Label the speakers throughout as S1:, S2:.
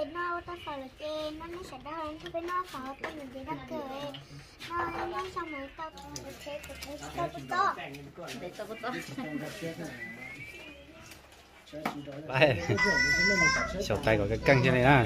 S1: nó ta phải là chê nó sẽ đau hơn cho nó phải ta mình chỉ đắc cười nó xong rồi tao thế tao to để tao to
S2: Đây, sầu tay có cái căng trên này à.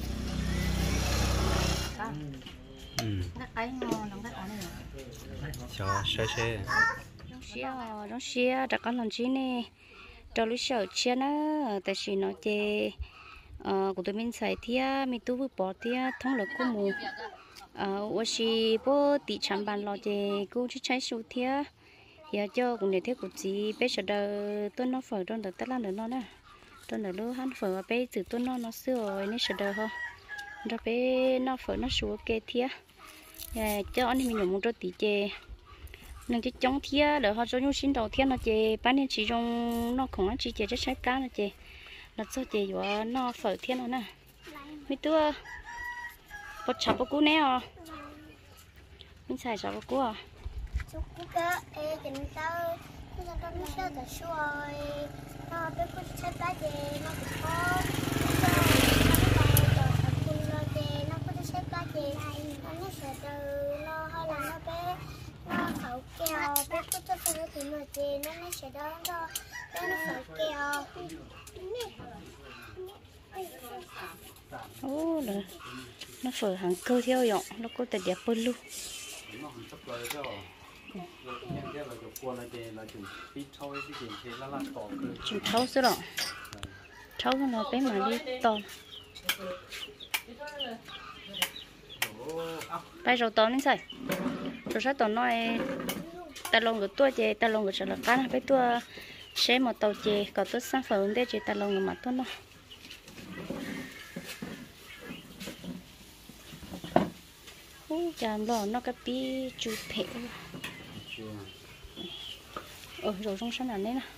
S2: Cho xe.
S3: Nó xe, đã có lần chi nè, cho lúc sau chia nó, tại vì nó chè, của tụi mình xài thia, mình tu vừa bỏ thia, thông lực của mù, ở xí bố tỷ sản bàn lo chè, cũng chỉ trái số thia, giờ cho cũng để thế của chị, bây giờ đợt tôi nó phở trong đợt tất lan đợt nó nè, trong đợt lúc hắn phở bây từ tôi nó sửa rồi nên giờ đợt ho, rồi bây nó phở nó xuống kê thia, cho anh mình dùng một chút tí chè. Nên cái chống thia đỡ họ cho nhau xin đầu tiên là chị bán nên chỉ trong nó không ăn chỉ chị trái cá là chị là cho chị và nó phở thiên nó nè mấy tua bột chả bột cú nè à mình xài chả bột cú à
S1: chúc cú cơ cái tao nó sẽ được xuôi nó biết có trái cá gì nó cũng có nó có trái cá gì nó sẽ từ nó hay là nó bé nó khẩu keo bé có cho tôi thì mà chị nó sẽ đó nó khẩu keo
S3: ô là nó phở hàng cơ theo dõi nó có thể đẹp hơn luôn chừng thấu xíu rồi thấu nó bé mà đi to bây giờ to nên sao rồi sao to nói ta lông của tôi chị ta lông của là cá này tôi sẽ một tàu chị có tôi sáng phở để chị ta lông của mặt tôi nó chàm lo nó cái pi chu thẻ rồi trong sân này nè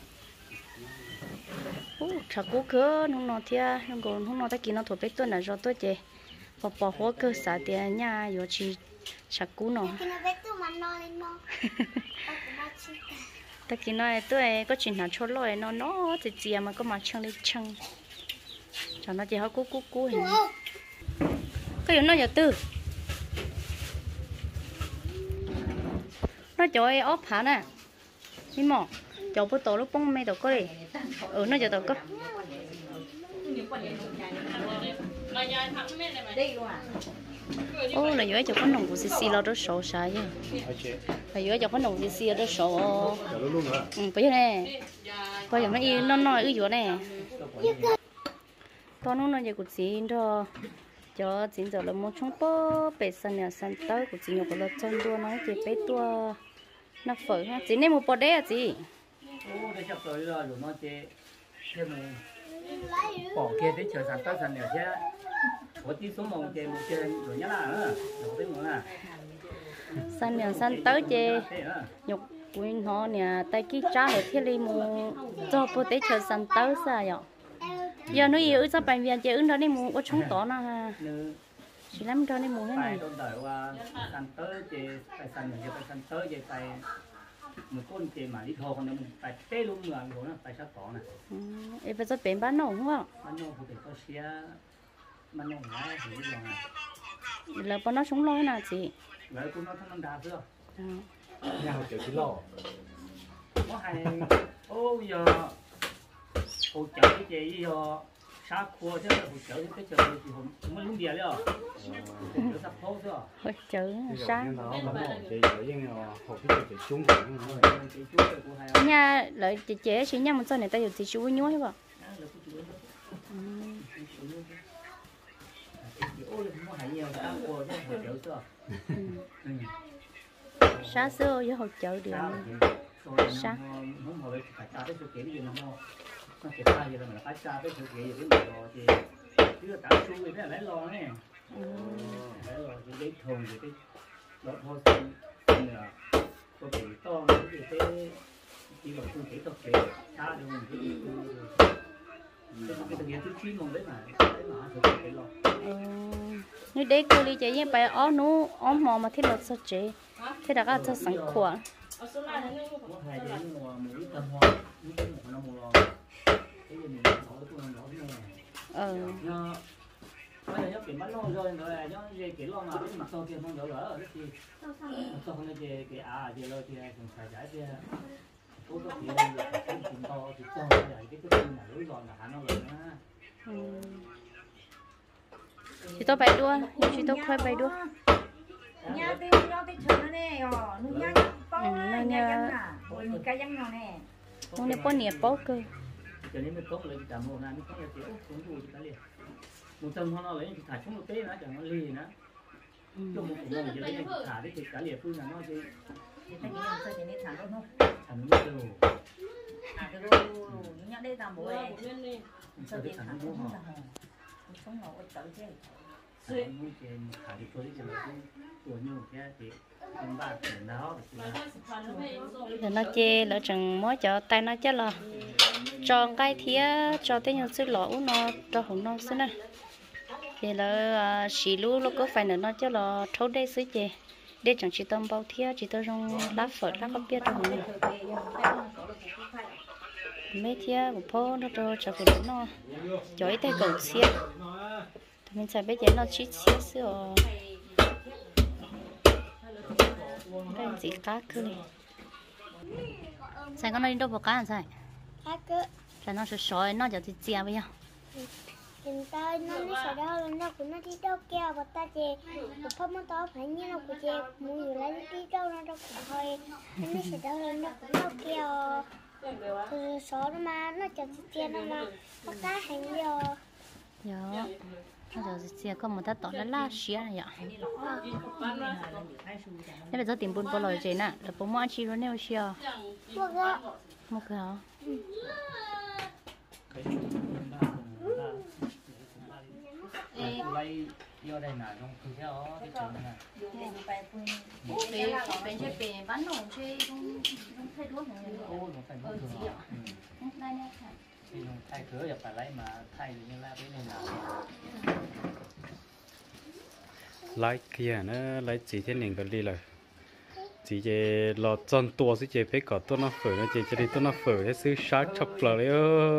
S3: chả cố cửa nó thia nó còn không nó ta kia nó thuộc bé tôi là do tôi chị bỏ hoa cơ xã tiền nhà rồi chị chả cố nó ta kia nói tôi có chuyện nào cho lỗi nó thì gì mà có mà chân đi chân cho nó chỉ hơi cú hình cái gì nó giờ tư nó cho ốp hả nè đi mò cho bữa tối lúc bông mẹ tao có đi nó giờ tao có ô là dưới cho con nồng của xì lo đó sổ sai chứ là dưới cho con nồng xì đó sổ bây giờ nè bây giờ nó yên nó nói cái gì nè con nó giờ của chị đó cho chị giờ là một trong bố bể sân nhà sân tới của chị nhiều của là chân đua nó chị bé tua nó phở ha chị nên một bò đấy à chị
S4: để sắp tới rồi nó chế thêm mình bỏ kia để chờ sẵn tới sẵn nữa chứ có tí số một chế rồi nhá là nữa đầu tiên là
S3: sân nhà sân tới chị nhục quyên họ nè tay kia trả ở thiết li mu cho bố để chờ sân tới sao vậy giờ nó yêu cho bệnh viện chị ứng đó đi mua có chúng tỏ nó ha chỉ lắm cho nên mua thế này
S4: sân tới chị phải sân người phải sân tới chị phải một con chị mà đi thô còn mình phải tê luôn người của nó phải sát tỏ này
S3: em phải cho bệnh bán nổ không ạ
S4: bán nổ thì có xe bán nổ ngay thì đi rồi
S3: là bọn nó sống lôi nào chị
S4: vậy cũng nó thằng đá chưa
S2: nhà họ chịu chỉ lo
S4: có hay ô giờ hỗ trợ cái chị giờ sát khua chứ hỗ trợ cái chợ thì không mới đúng địa đấy hỗ trợ sắp phố chứ
S3: hỗ trợ sáng nhà lợi chị chế chỉ nhau một số này ta dùng chị chú với nhúi vậy sáng xưa với hỗ trợ điện sáng
S4: nó kẹt tay vậy mà phải cha với sự kiện gì cái đồ thì chứ cả xuôi cái lấy lo nè lấy lo thì cái thùng thì cái đó thôi nè có thể to nó thì cái chỉ là không thể thực hiện xa được mình cái thực hiện thứ chín mong đấy mà thực hiện cái lo
S3: như đấy cô đi chạy như bài ó nú ó mò mà thiết luật sao chế thế là các cho sẵn khỏe
S4: bây giờ nhớ cái mắt lo rồi nhớ cái lo mà cái mặt sau kia không đỡ lỡ cái gì sau không cái gì rồi thì cũng phải giải thì cố có tiền cái tiền to thì cho cái tiền là lối rồi là hắn nó lớn á
S3: chị tôi bay đua chị tôi khoai bay đua
S5: nhà đi nó đi chơi nó nè nó nhà bao nhà dân à rồi những cái dân nào nè
S3: không nên có nhiệt bao cơ
S4: cho nên mới có lấy cả một ngày mới có cái kiểu cũng vui cái liền một tầng họ lấy thì thả xuống một tế nó chẳng nó lì nữa cho một cái gì đấy thả đấy thì cả liền phương là nó thì
S5: cái gì chơi thì nên thả đâu không
S4: thả nó nhiều
S5: cái đồ nhà đây làm bố ấy chơi thì thả đâu không không ngầu ở chỗ chứ
S4: thả đi thôi thì là tuổi nhiều cái thì ông bà thì nó
S3: là nó chê lỡ chừng mới cho tay nó chết là cho cái thía cho tới nhau xứ lọ nó cho hồng non xứ nè thì là xì lú nó có phải nó chết là thấu đây xứ chê để chẳng chỉ tâm bao thía chỉ tôi trong lá phở lá có biết trong này mấy thía của phố nó cho phụ nữ nó chói tay cầu xía mình sẽ biết nó chỉ xía xíu cái gì cá cơ này sai con nó đi đâu vào cá sai
S1: cá cơ
S3: sai nó sỏi nó giờ thì chia bây giờ
S1: hiện tại nó sẽ đâu nó cũng nó đi đâu kêu và ta chè một phong nó to phải như nó cũng chè mua nhiều lấy đi đâu nó đâu cũng thôi nó sẽ đâu nó cũng đâu kêu từ số nó mà nó chè chè nó mà có cá hành nhiều
S3: giờ nó giờ chia có một ta tỏ là lá xía này vậy nếu bây giờ tìm bún bò lòi gì nè là bún mỡ chi rồi nêu xía một cái hả
S4: lấy vô đây là trong khi theo cái chuyện này
S3: bên trên bề bán nổi chơi không thay đuốc này
S4: ô nó phải mất thường
S3: này này
S4: thì nó thay cửa giờ phải lấy mà thay như là cái này là
S2: lấy kia nó lấy chỉ thế này cái đi rồi chỉ về lò tròn tua sẽ về phải có tôi nó phở nó chỉ cho đi tôi nó phởให้ซื้อ short chocolate เลย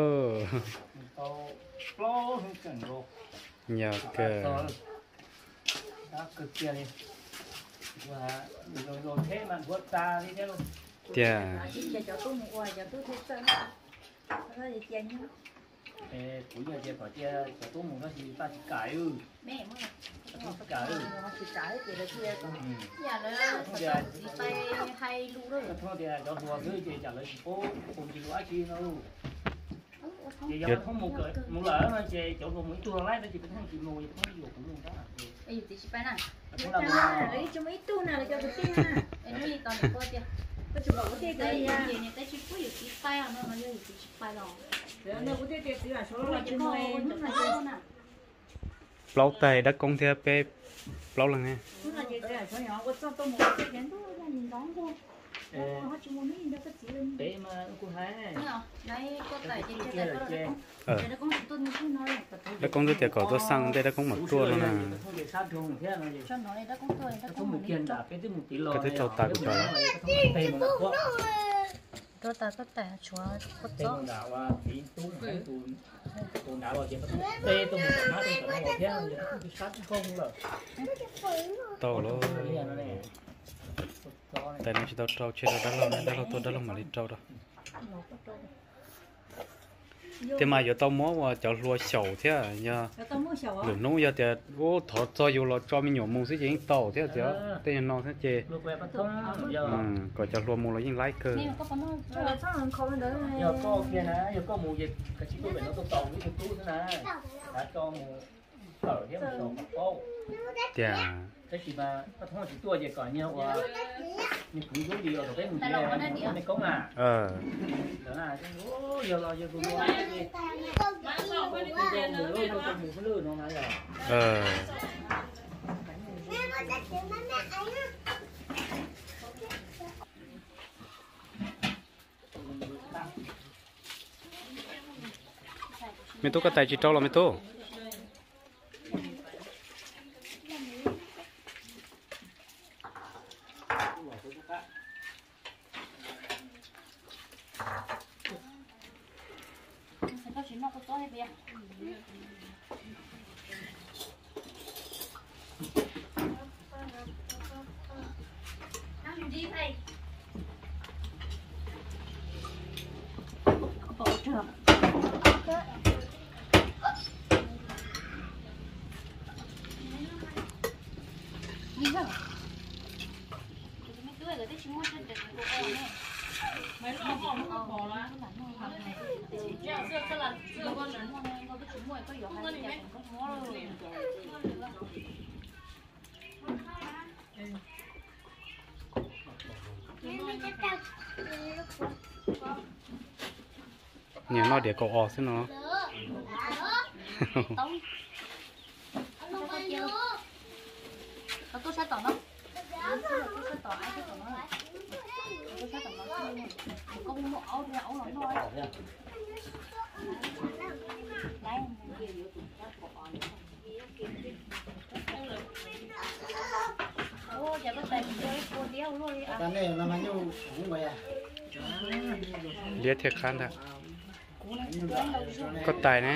S2: nhà cái
S4: đó cực kia đi và rồi thế mà vượt ta đi thế luôn
S2: tia
S5: cho tôi một quài cho tôi thích sơn nó gì chén nhá
S4: cuối giờ chơi khỏi chơi cho tôi một cái gì ta chỉ cãi
S5: mẹ mới
S4: tất cả
S5: chỉ trái thì là kia còn
S3: nhà nó chỉ tay hay lu đó
S4: thôi thì cho thua cứ chơi trả lời phố cùng chị quá chi đâu chị giờ không một lỡ mà chị chỗ vùng mỹ tua lái nó chỉ có thằng chị ngồi không nhiều cũng luôn đó
S3: bây giờ thì chị phải nè
S4: cũng là
S5: lấy cho mấy tu nào là cho cái tiền à
S3: em nói toàn được coi chưa
S5: có chụp bảo cái
S3: đây
S5: gì à
S3: gì này cái chị có nhiều chị phải à nó nhiều chị phải rồi
S5: nó có cái tiền là số
S3: rồi
S5: là
S3: chị
S5: chụp
S3: có
S5: mày
S3: nó là nè
S2: lâu tay đã công theo pe lâu lần nè
S5: nó là gì là số nhỏ có cho tôi một cái chén thôi là nhìn đóng thôi họ chỉ muốn nhìn đâu cái gì lên
S4: để mà cô thấy
S3: đấy có tại chị chơi có đấy nó cũng tôi nói
S2: đã công tôi có tôi sang đây đã công một tua luôn nè
S3: cho nó đây đã cũng tôi đã
S4: có một tiền đã cái một tỷ lò
S2: cái thứ trâu tài của trời
S3: tôi ta có tài chúa có
S4: tên
S3: gió
S4: đảo và tí tung hay tùn đảo vào chỉ có tê tung một má tung cả một thế thì nó không sát không rồi
S2: to luôn tại nó chỉ tao trâu chơi đó lâu tôi đó lâu mà đi trâu đó thế mà giờ tao muốn vào cho lúa sầu thế nha lúa nông giờ thì ô thọ cho dù là cho mình nhổ mông xí chỉ tàu thế chứ thế nó thế chê còn cho lúa mông là những lái cơ
S4: giờ có kia nè giờ có mùa dịch cái chỉ tôi phải nó tôi tàu với tôi tú thế này đã cho mùa ở thế một số cô cái gì mà nó không chỉ tua gì cả nhiều nhưng cứ giống gì ở cái mình kia này có mà đó là giờ lo giờ cũng lo cái gì mùa lươn nó nói rồi
S2: mày tôi có tài chỉ trâu là mày tôi
S3: nhá mấy đứa rồi đấy chúng mua trên để cô ăn nè mấy nó không bỏ lá dạ xưa là xưa con lớn con biết chúng mua có nhiều hay nhà có mua rồi
S2: nhà nó để cậu xem nó
S3: tôi sẽ tỏ nó tôi sẽ tỏ ai sẽ tỏ nó tôi sẽ tỏ nó con mua áo thì áo lắm thôi đấy ô giờ có tay cô đeo luôn à
S4: cái này là bao nhiêu cũng vậy à
S2: liệt thiệt khăn thật có tài nè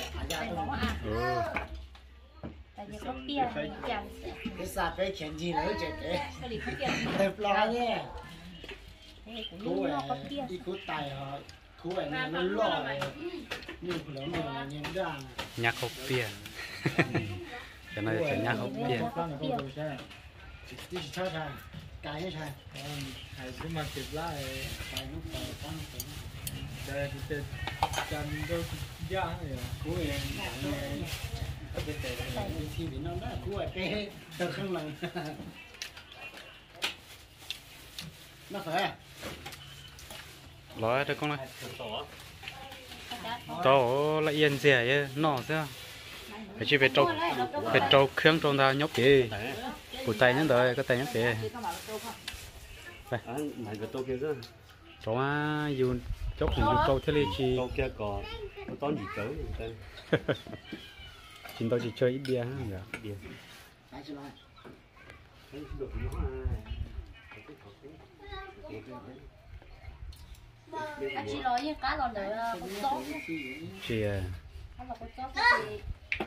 S3: tại vì có bia chẳng
S4: cái sạp cái chén gì nữa chứ cái lo nhé cú ấy đi cú tài họ cú ấy nó lo nhiều lắm mà nhìn ra
S2: nhạc học tiền cái này phải nhạc học tiền
S4: đi chơi chơi cái như thế hay cứ mà chụp lại cái lúc phải con đây thì chân đâu giá này cú ấy thì nó đó cú ấy cái từ không lần nó phải
S2: nói đây con này tổ là yên dẻ chứ nọ chứ phải chỉ phải trâu khương trong ta nhóc kì cụ tay nhá đời có tay nhóc kì đây
S6: này cái tô kia chứ
S2: cháu á dùng chốc dùng câu thế chi
S6: tô kia có tón gì tới
S2: chính tôi chỉ chơi ít bia hả
S6: bia
S3: anh chỉ nói như cá còn nữa có tốt
S2: chị
S3: không là có tốt thì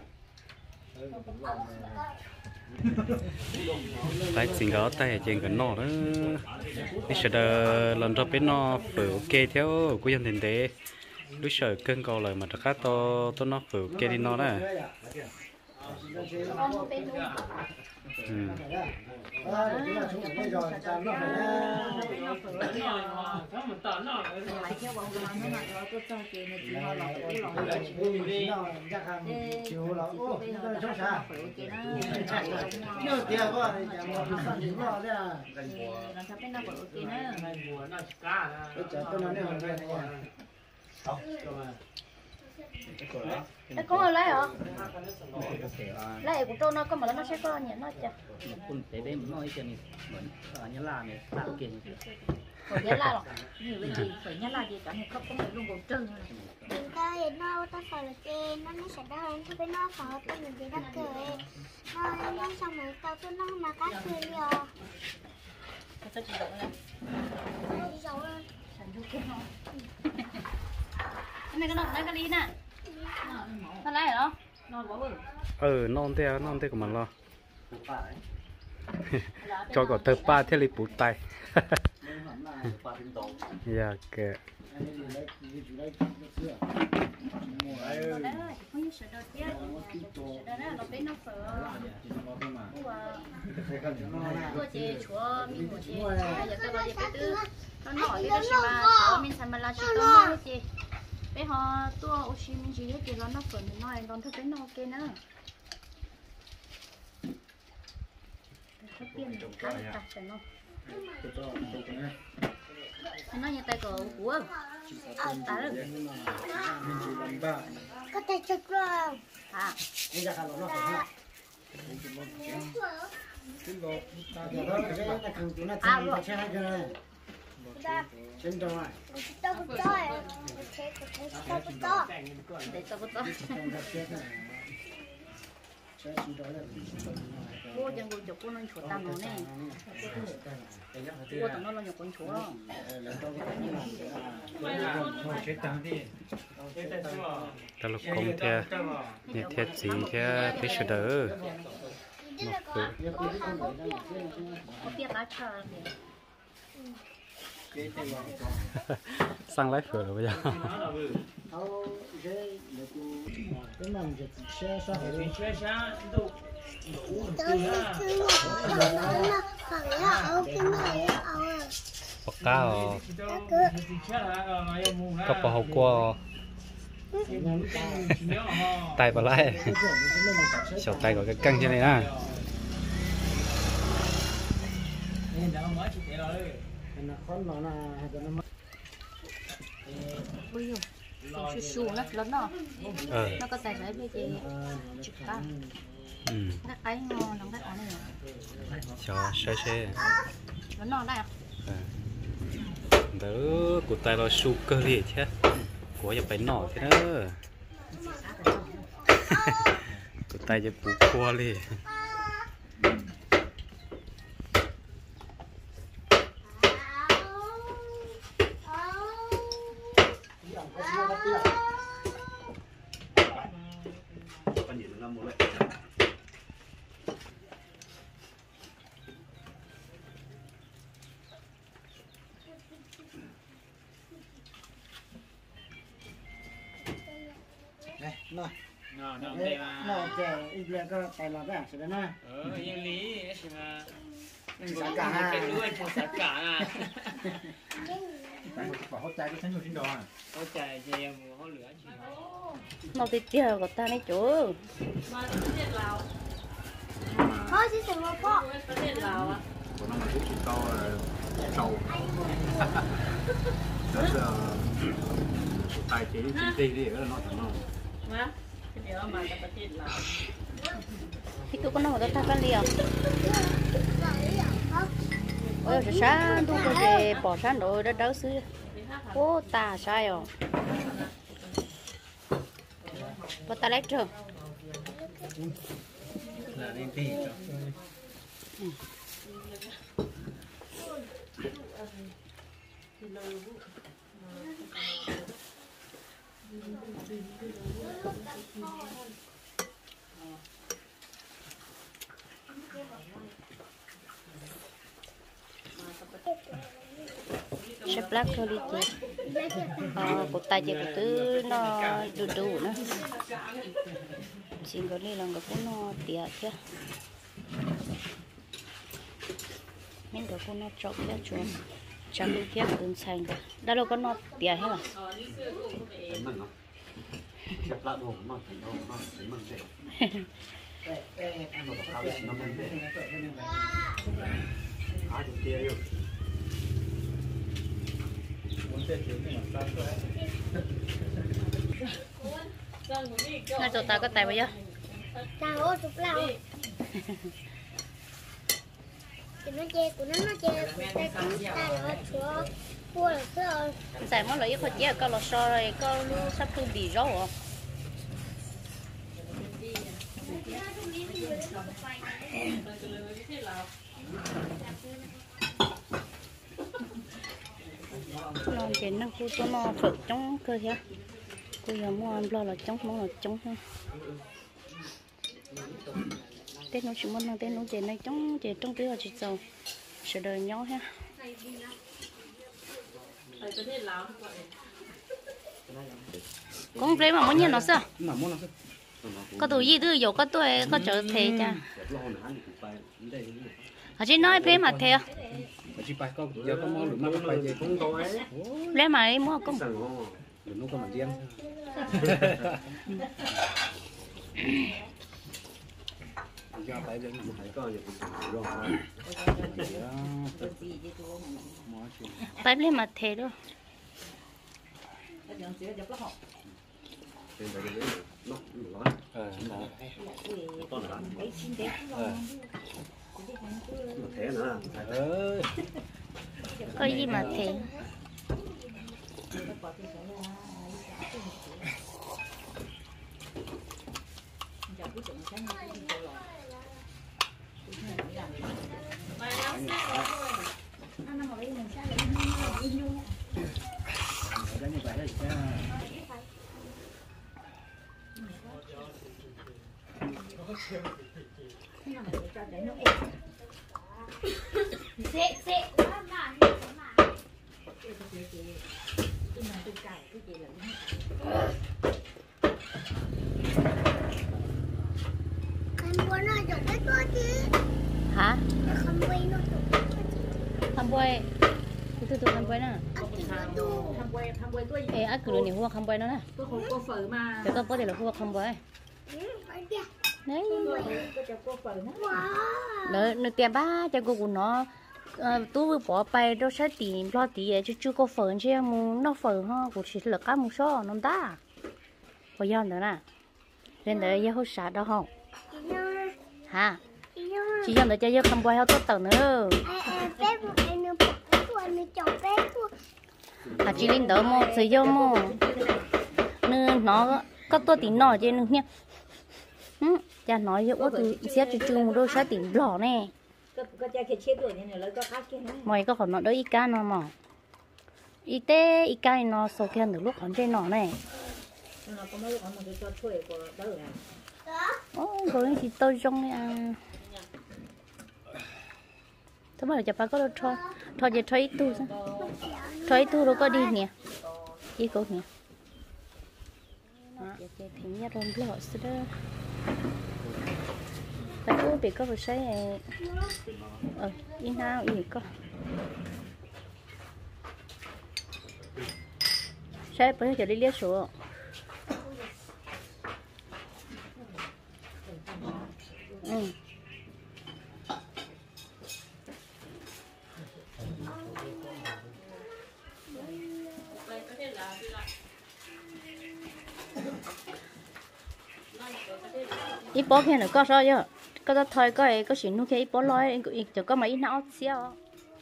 S2: tay xin gõ tay ở trên cái nọ đó bây giờ lần sau bên nó phải ok theo quy định tiền tệ lúc sợ cân cầu lại mà các to nó phải ok đi nó đó
S3: cái con ở lấy hả? Lấy của tôi nó có mà nó sẽ có nhỉ nó chả.
S5: Kun tế bên nói chuyện này, nhớ là này tạo kiện
S3: Còn nhớ là
S5: như vậy thì phải nhớ là gì cả một khóc có mấy luôn còn trơn
S1: mình ta hiện nó ta phải là trên nó sẽ đau hơn thì bên nó phải tôi mình chỉ đắp cười nó xong rồi tao tôi nó mà cắt cười đi à
S3: cái sao chỉ động này
S1: đi dấu lên
S3: sản xuất cái nó cái này cái nó đi nè nó lấy hả nó bỏ
S2: non thế của mình lo cho có tờ ba thế lịch bút tay dạ kệ
S3: cô chị chúa mình của chị giờ tôi vào cái tư nó nổi cái gì mà chúa mình xem mà là chị tôi nói chị bây họ tôi ở chị mình chỉ cái nó phần nói còn thực tế nó ok nữa tiền cái đặt cho nó nó như tay cờ của ta được
S1: có tay chụp rồi
S3: à
S4: trên đâu à?
S1: Tao có chơi, tao có to.
S3: Để tao có to. Cô chẳng ngồi chụp cô nó chuột tao nó nè. Cô tao nó nhục con chuột.
S2: ta lúc không theo nhiệt thiết gì theo cái sự đỡ
S3: Có biết lá chờ
S2: sang lái phở rồi bây giờ bọc cao có bỏ hậu qua tay vào lại sầu tay có cái căng trên này nè
S3: bây giờ su su nó lớn nó có tài phải bây giờ chụp cao các cái ngon lắm cái này
S2: cho xe
S3: lớn non đây à
S2: đỡ của tay lo su cơ gì chứ của giờ phải nọ thế đó của tayจะปูครัวเลย
S7: nó trẻ ít liền có tài lọt ra sẽ na
S4: yên lý là
S7: sản cả
S4: cái nuôi phụ sản cả à
S7: bảo hỗ trợ cái thằng nhiều trên đó à
S4: hỗ trợ gì em hỗ lửa chỉ
S3: nó thì chờ của ta này chú
S1: Thôi chứ đừng có có.
S6: của nó mà cũng chỉ to trâu đó là tài chế đi đi ở nó thằng nó
S3: thì tôi có nói tôi ta cái liều ôi trời sáng tôi có về bỏ sáng rồi đã đỡ xứ ô ta sai rồi và ta lấy trường
S4: là đi tì
S3: sắp lắc thôi đi chị của tay chị của tứ nó đủ đủ nữa xin có đi làm cái cũng nó tiệt chứ mình có cũng nó chọc cái chuột chăm đi kia cũng xanh rồi đã đâu có nó tiệt hết rồi
S6: chặt lạ đồ mà thành đồ mà thấy măng thế ăn một khảo thì nó măng thế ai cũng kia yêu
S3: ngay chỗ ta có tay bây giờ
S1: Chào ô chụp lao. Thì nó chê của nó chê của tay cũng ta là chúa cua là sữa.
S3: giải món lợi khó chê có lò xo rồi có lu sắp thu bì rau rồi nó trên nó khu số nó phật trong cơ chứ cô giờ mua ăn lo là trong món là trong ha tết nó chỉ muốn nó tết nó trên này trong tí là chỉ giàu sẽ đời nhau ha con plei mà muốn nhìn nó sao có tuổi gì thứ dầu có tuổi có trở thế cha ở trên nói plei mà thế
S2: chỉ bài có giờ có món được mà bài gì cũng có
S3: plei mà đi mua con
S2: được nó có mà riêng giờ phải lên một cái coi rồi
S3: phải plei mà thế đó có gì mà thế
S1: Khăn bùa nó chụp cái cô chứ.
S3: Hả?
S1: Khăn bùi nó chụp cái cô chứ.
S3: Khăn bùi. Tôi khăn bùi nè.
S5: Thằng quay tôi
S3: Ê, ai cứ này hoa khăn bùi nó nè.
S5: tôi không có phở mà.
S3: Để con có thể là hoa khăn bùi. Đấy. Nó tiền ba cho cô của nó. Tôi vừa bỏ bay đâu sẽ tiền lo tiền chứ chưa có phở chứ muốn nó phở ha cũng chỉ là cá một số nó ta. Bây giờ nữa nè. Nên để giờ hỗ trợ đó không? Hả? Chỉ giờ để cho giờ khăn bùi hao tốt tầng nữa. À chỉ linh đỡ mò sử dụng mò nên nó có tôi tính nọ trên nữa nha cha nói hiệu từ xét cho chung đôi sẽ tính lỏ nè mày có còn nó đỡ ít cá nó mà ít té ít cá nó sau khi được lúc còn trên nọ này rồi thì tôi trong này à thế mà chả phải có đâu thôi chỉ thôi ít tu sao thôi tu đâu có đi nè đi cô nè thì nhớ rồi biết họ sẽ đó tại cô bị có một cái in nào in có sẽ bây giờ đi liếc số ít bó kia nữa có sao chứ có ta thôi có chuyện nuôi kia ít bó lôi cho có mấy não xíu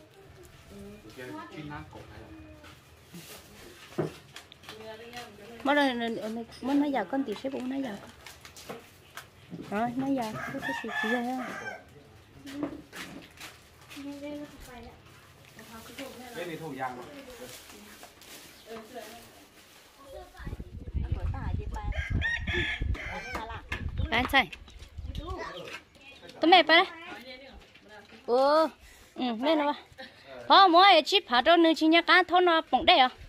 S3: mới nói giờ con tỷ sẽ bụng nói giờ rồi nói giờ có cái gì gì vậy
S6: cái này thùng giang
S3: Bạn chạy tôi mẹ phải lên rồi họ mỗi chip phá cho nữ chính nhà cá thôn nó bỏng đây à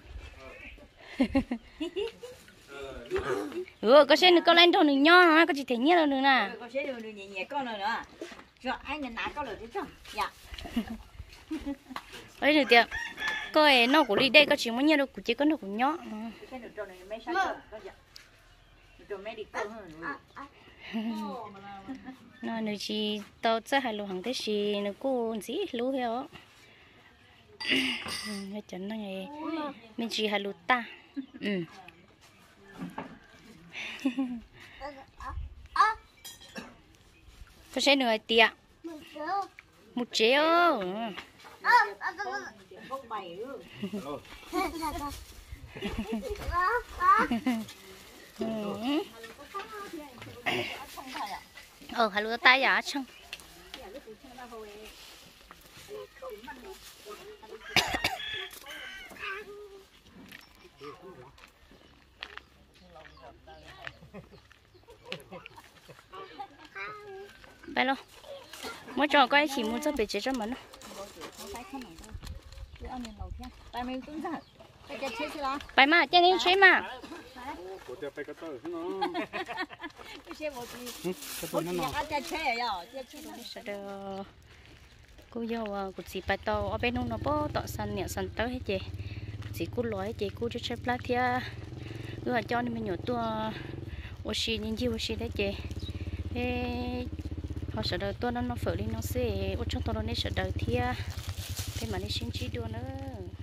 S3: có xe nữ có lên thôn nữ nho có chỉ thấy nhớ nữa nè
S5: có xe nữ nhẹ con nữa rồi anh là nãy có lời chứ không dạ
S3: ấy được chưa coi nó của đi đây có chỉ muốn nhớ đâu của chỉ có nó của nhó nó nữ chỉ tao sẽ hay hàng thế gì nó cô gì lú heo cái chân nó này mình chỉ hay lú ta có sẽ nữa tiệt một triệu hay lú ta giả chăngไปluôn mới cho cái chỉ muốn cho bị chết cho mìnhไปมาเจนี่ช่วยมา
S6: กูจะไปกระตุ้นน้อง
S3: cô yêu cô chỉ phải tao ở bên nó bó tọt săn nhẹ săn tới hết chị chỉ cô lói chị cô cho chép lá thia rồi cho nên mình nhổ tua oxy nhìn gì oxy đấy chị họ sợ đời tua nó phở đi nó sẽ ở trong tao nó nên sợ đời thia thế mà đi xin chỉ đua nữa